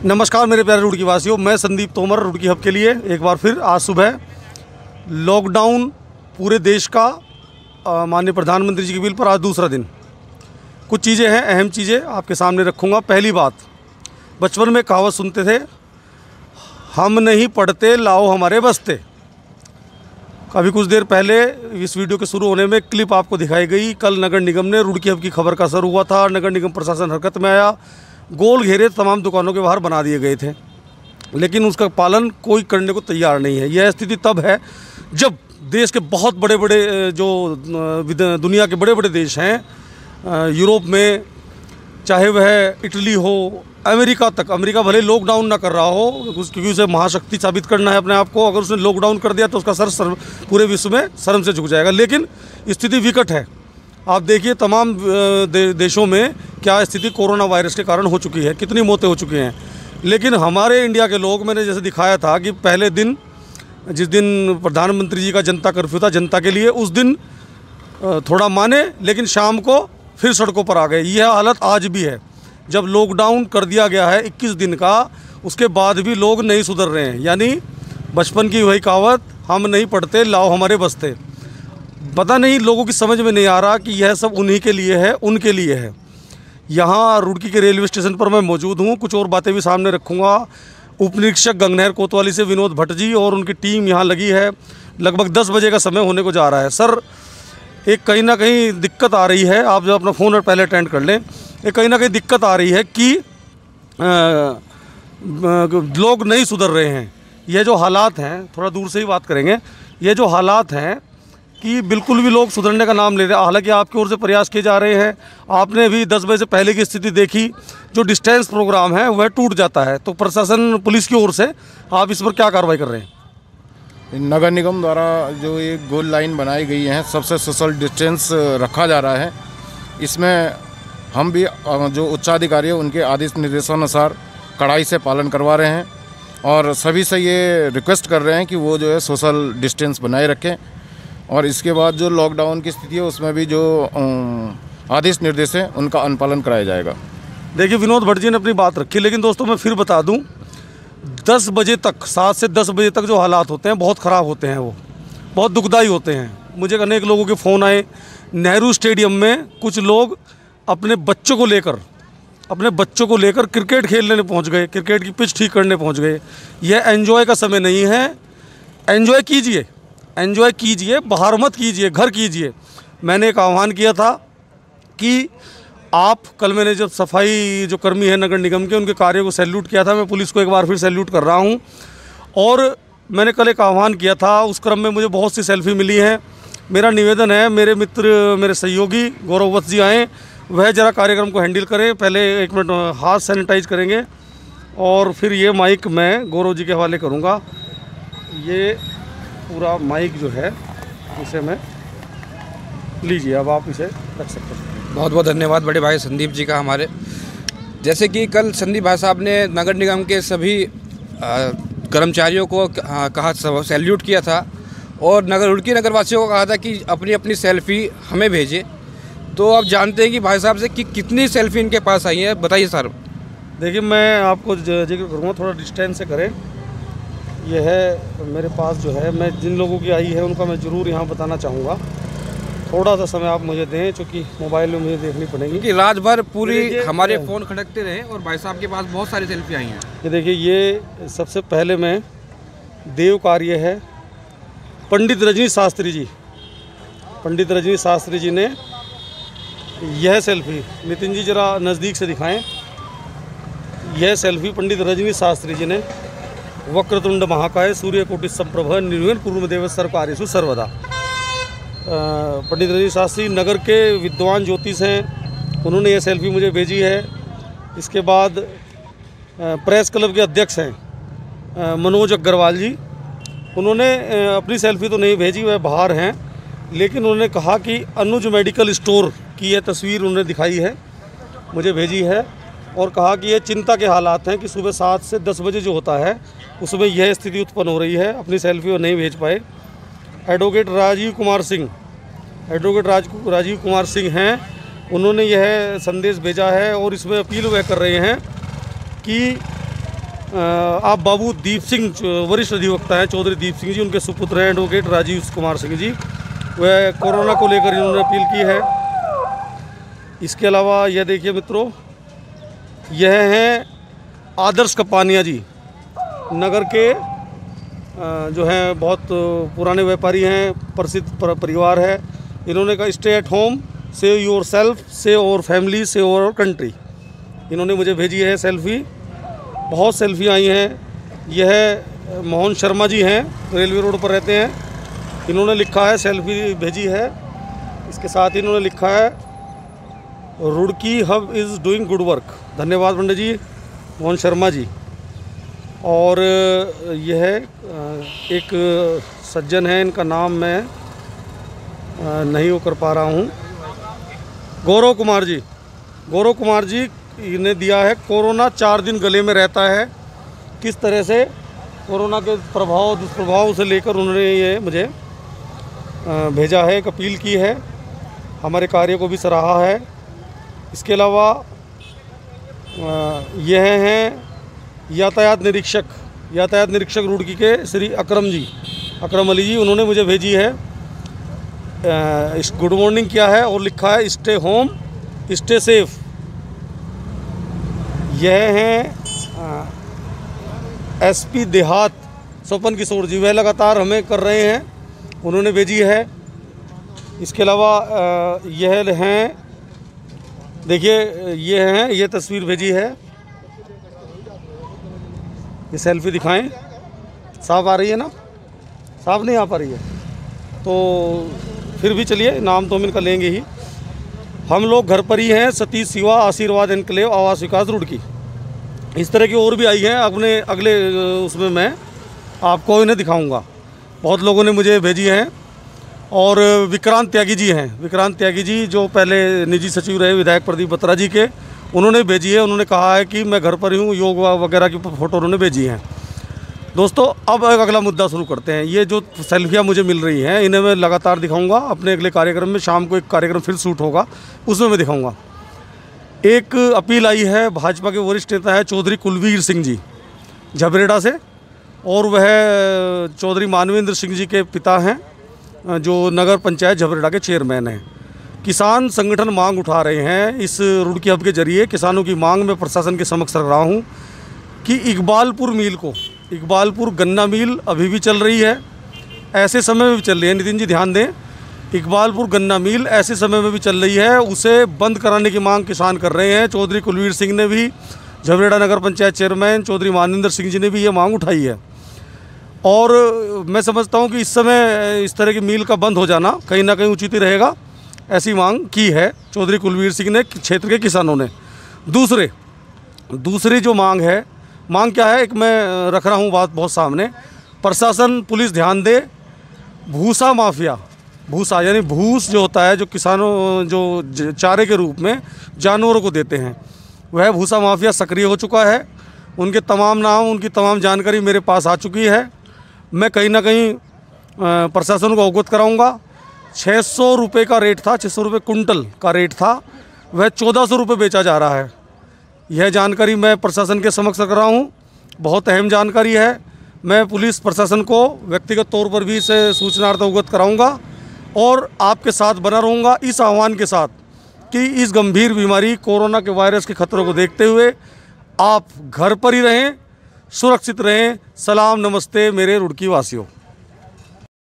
नमस्कार मेरे प्यारे रुड़की वासियों, मैं संदीप तोमर रुड़की हब के लिए एक बार फिर आज सुबह लॉकडाउन पूरे देश का माननीय प्रधानमंत्री जी की बिल पर आज दूसरा दिन। कुछ चीज़ें हैं, अहम चीज़ें आपके सामने रखूँगा। पहली बात, बचपन में कहावत सुनते थे, हम नहीं पढ़ते लाओ हमारे बस्ते। अभी कुछ देर पहले इस वीडियो के शुरू होने में क्लिप आपको दिखाई गई। कल नगर निगम ने रुड़की हब की खबर का असर हुआ था। नगर निगम प्रशासन हरकत में आया, गोल घेरे तमाम दुकानों के बाहर बना दिए गए थे, लेकिन उसका पालन कोई करने को तैयार नहीं है। यह स्थिति तब है जब देश के बहुत बड़े बड़े जो दुनिया के बड़े बड़े देश हैं, यूरोप में, चाहे वह इटली हो, अमेरिका तक, अमेरिका भले लॉकडाउन ना कर रहा हो क्योंकि उसे महाशक्ति साबित करना है अपने आप को, अगर उसने लॉकडाउन कर दिया तो उसका सर पूरे विश्व में शर्म से झुक जाएगा। लेकिन स्थिति विकट है। आप देखिए तमाम देशों में क्या स्थिति कोरोना वायरस के कारण हो चुकी है, कितनी मौतें हो चुकी हैं। लेकिन हमारे इंडिया के लोग, मैंने जैसे दिखाया था कि पहले दिन जिस दिन प्रधानमंत्री जी का जनता कर्फ्यू था जनता के लिए, उस दिन थोड़ा माने, लेकिन शाम को फिर सड़कों पर आ गए। यह हालत आज भी है। जब लॉकडाउन कर दिया गया है 21 दिन का, उसके बाद भी लोग नहीं सुधर रहे हैं। यानी बचपन की वही कहावत, हम नहीं पढ़ते लाओ हमारे बस्ते। पता नहीं लोगों की समझ में नहीं आ रहा कि यह सब उन्हीं के लिए है, उनके लिए है। यहाँ रुड़की के रेलवे स्टेशन पर मैं मौजूद हूँ। कुछ और बातें भी सामने रखूँगा। उप निरीक्षक गंगनहर कोतवाली से विनोद भट्ट जी और उनकी टीम यहाँ लगी है। लगभग 10 बजे का समय होने को जा रहा है। सर, एक कहीं ना कहीं दिक्कत आ रही है, आप जो अपना फ़ोन और पहले अटेंड कर लें। एक कहीं ना कहीं दिक्कत आ रही है कि लोग नहीं सुधर रहे हैं। यह जो हालात हैं, थोड़ा दूर से ही बात करेंगे, ये जो हालात हैं कि बिल्कुल भी लोग सुधरने का नाम ले रहे हैं। हालांकि आपकी ओर से प्रयास किए जा रहे हैं। आपने भी 10 बजे से पहले की स्थिति देखी, जो डिस्टेंस प्रोग्राम है वह टूट जाता है। तो प्रशासन, पुलिस की ओर से आप इस पर क्या कार्रवाई कर रहे हैं? नगर निगम द्वारा जो ये गोल लाइन बनाई गई है, सबसे सोशल डिस्टेंस रखा जा रहा है। इसमें हम भी जो उच्चाधिकारी है उनके आदेश निर्देशानुसार कड़ाई से पालन करवा रहे हैं और सभी से ये रिक्वेस्ट कर रहे हैं कि वो जो है सोशल डिस्टेंस बनाए रखें। और इसके बाद जो लॉकडाउन की स्थिति है उसमें भी जो आदेश निर्देश हैं उनका अनुपालन कराया जाएगा। देखिए, विनोद भट्ट जी ने अपनी बात रखी, लेकिन दोस्तों मैं फिर बता दूं, 10 बजे तक, 7 से 10 बजे तक जो हालात होते हैं बहुत ख़राब होते हैं, वो बहुत दुखदायी होते हैं। मुझे अनेक लोगों के फ़ोन आए। नेहरू स्टेडियम में कुछ लोग अपने बच्चों को लेकर क्रिकेट खेलने पहुँच गए, क्रिकेट की पिच ठीक करने पहुँच गए। यह एन्जॉय का समय नहीं है। एन्जॉय कीजिए, बाहर मत कीजिए, घर कीजिए। मैंने एक आह्वान किया था कि आप, कल मैंने जब सफाई जो कर्मी है नगर निगम के, उनके कार्य को सैल्यूट किया था। मैं पुलिस को एक बार फिर सैल्यूट कर रहा हूं। और मैंने कल एक आह्वान किया था, उस क्रम में मुझे बहुत सी सेल्फी मिली हैं। मेरा निवेदन है, मेरे मित्र, मेरे सहयोगी गौरववत जी आएँ, वह ज़रा कार्यक्रम को हैंडल करें। पहले 1 मिनट हाथ सैनिटाइज करेंगे और फिर ये माइक मैं गौरव जी के हवाले करूँगा। ये पूरा माइक जो है इसे मैं लीजिए, अब आप इसे रख सकते हैं। बहुत बहुत धन्यवाद बड़े भाई संदीप जी का। हमारे जैसे कि कल संदीप भाई साहब ने नगर निगम के सभी कर्मचारियों को कहा, सैल्यूट किया था और रुड़की नगरवासियों को कहा था कि अपनी अपनी सेल्फी हमें भेजें। तो आप जानते हैं कि भाई साहब से कि कितनी सेल्फी इनके पास आई है, बताइए सर। देखिए, मैं आपको जिक्र करूँगा, थोड़ा डिस्टेंस से करें। यह है मेरे पास जो है, मैं जिन लोगों की आई है उनका मैं ज़रूर यहाँ बताना चाहूँगा। थोड़ा सा समय आप मुझे दें, क्योंकि मोबाइल में मुझे देखनी पड़ेगी, क्योंकि रात भर पूरी हमारे फ़ोन खड़कते रहे और भाई साहब के पास बहुत सारी सेल्फी आई हैं। ये देखिए, ये सबसे पहले में देव कार्य है पंडित रजनी शास्त्री जी। पंडित रजनी शास्त्री जी ने यह सेल्फी, नितिन जी ज़रा नज़दीक से दिखाएँ। यह सेल्फी पंडित रजनी शास्त्री जी ने, वक्रतुंड महाकाय सूर्यकोटि समप्रभ निर्विघ्नं कुरु देव सर्वकार्येषु सर्वदा। पंडित रजनी शास्त्री नगर के विद्वान ज्योतिष हैं, उन्होंने ये सेल्फी मुझे भेजी है। इसके बाद प्रेस क्लब के अध्यक्ष हैं मनोज अग्रवाल जी, उन्होंने अपनी सेल्फी तो नहीं भेजी, वह बाहर हैं, लेकिन उन्होंने कहा कि अनुज मेडिकल स्टोर की यह तस्वीर उन्होंने दिखाई है, मुझे भेजी है, और कहा कि ये चिंता के हालात हैं कि सुबह 7 से 10 बजे जो होता है उसमें यह स्थिति उत्पन्न हो रही है। अपनी सेल्फी वो नहीं भेज पाए। एडवोकेट राजीव कुमार सिंह हैं, उन्होंने यह संदेश भेजा है और इसमें अपील वह कर रहे हैं कि आप बाबू दीप सिंह वरिष्ठ अधिवक्ता हैं, चौधरी दीप सिंह जी, उनके सुपुत्र हैं एडवोकेट राजीव कुमार सिंह जी, वह कोरोना को लेकर इन्होंने अपील की है। इसके अलावा यह देखिए मित्रों, यह हैं आदर्श कपानिया जी, नगर के जो हैं बहुत पुराने व्यापारी हैं, प्रसिद्ध परिवार है। इन्होंने कहा stay at home, save yourself, save our family, save our country. इन्होंने मुझे भेजी है सेल्फ़ी, बहुत सेल्फी आई हैं। यह मोहन शर्मा जी हैं, रेलवे रोड पर रहते हैं। इन्होंने लिखा है, सेल्फी भेजी है, इसके साथ ही इन्होंने लिखा है Roorkee hub is doing good work. धन्यवाद पंडित जी, मोहन शर्मा जी। और यह एक सज्जन है, इनका नाम मैं नहीं वो कर पा रहा हूँ, गौरव कुमार जी। गौरव कुमार जी ने दिया है, कोरोना 4 दिन गले में रहता है, किस तरह से कोरोना के प्रभाव दुष्प्रभाव से लेकर उन्होंने ये मुझे भेजा है, एक अपील की है, हमारे कार्य को भी सराहा है। इसके अलावा यह हैं यातायात निरीक्षक रुड़की के श्री अकरम अली जी, उन्होंने मुझे भेजी है, गुड मॉर्निंग किया है और लिखा है स्टे होम स्टे सेफ। यह हैं एसपी देहात स्वपन किशोर जी, वह लगातार हमें कर रहे हैं, उन्होंने भेजी है। इसके अलावा यह हैं, देखिए ये तस्वीर भेजी है, ये सेल्फी दिखाएं, साफ आ रही है ना? साफ नहीं आ पा रही है तो फिर भी चलिए, नाम तो हम इनका लेंगे ही। हम लोग घर पर ही हैं, सतीश शिवा आशीर्वाद एनक्लेव आवास विकास रुड़की। इस तरह की और भी आई हैं, अपने अगले उसमें मैं आपको इन्हें दिखाऊंगा। बहुत लोगों ने मुझे भेजी हैं। और विक्रांत त्यागी जी हैं, विक्रांत त्यागी जी जो पहले निजी सचिव रहे विधायक प्रदीप बत्रा जी के, उन्होंने भेजी है। उन्होंने कहा है कि मैं घर पर ही हूँ, योग वगैरह की फ़ोटो उन्होंने भेजी हैं। दोस्तों अब एक अगला मुद्दा शुरू करते हैं। ये जो सेल्फियाँ मुझे मिल रही हैं, इन्हें मैं लगातार दिखाऊंगा अपने अगले कार्यक्रम में। शाम को एक कार्यक्रम फिर शूट होगा, उसमें मैं दिखाऊंगा। एक अपील आई है, भाजपा के वरिष्ठ नेता है चौधरी कुलवीर सिंह जी झबरेड़ा से, और वह चौधरी मानवेंद्र सिंह जी के पिता हैं, जो नगर पंचायत झबरेड़ा के चेयरमैन हैं। किसान संगठन मांग उठा रहे हैं। इस रुड़की हब के जरिए किसानों की मांग में प्रशासन के समक्ष रख रहा हूँ कि इकबालपुर गन्ना मिल अभी भी चल रही है, ऐसे समय में भी चल रही है। नितिन जी ध्यान दें, इकबालपुर गन्ना मिल ऐसे समय में भी चल रही है, उसे बंद कराने की मांग किसान कर रहे हैं। चौधरी कुलवीर सिंह ने भी, झबरेड़ा नगर पंचायत चेयरमैन चौधरी मानवेंद्र सिंह जी ने भी ये मांग उठाई है। और मैं समझता हूँ कि इस समय इस तरह की मिल का बंद हो जाना कहीं ना कहीं उचित ही रहेगा, ऐसी मांग की है चौधरी कुलवीर सिंह ने, क्षेत्र के किसानों ने। दूसरी जो मांग है, मांग क्या है, एक मैं रख रहा हूँ बात बहुत सामने। प्रशासन पुलिस ध्यान दे, भूसा माफिया, भूसा यानी भूस जो होता है, जो किसानों जो चारे के रूप में जानवरों को देते हैं, वह भूसा माफिया सक्रिय हो चुका है। उनके तमाम नाम, उनकी तमाम जानकारी मेरे पास आ चुकी है। मैं कहीं ना कहीं प्रशासन को अवगत कराऊंगा। 600 रुपये का रेट था, 600 रुपये कुंटल का रेट था, वह 1400 रुपये बेचा जा रहा है। यह जानकारी मैं प्रशासन के समक्ष रख रहा हूँ, बहुत अहम जानकारी है। मैं पुलिस प्रशासन को व्यक्तिगत तौर पर भी इसे सूचनार्थ अवगत कराऊंगा और आपके साथ बना रहूँगा इस आह्वान के साथ कि इस गंभीर बीमारी कोरोना के वायरस के खतरों को देखते हुए आप घर पर ही रहें, सुरक्षित रहें। सलाम नमस्ते मेरे रुड़की वासियों।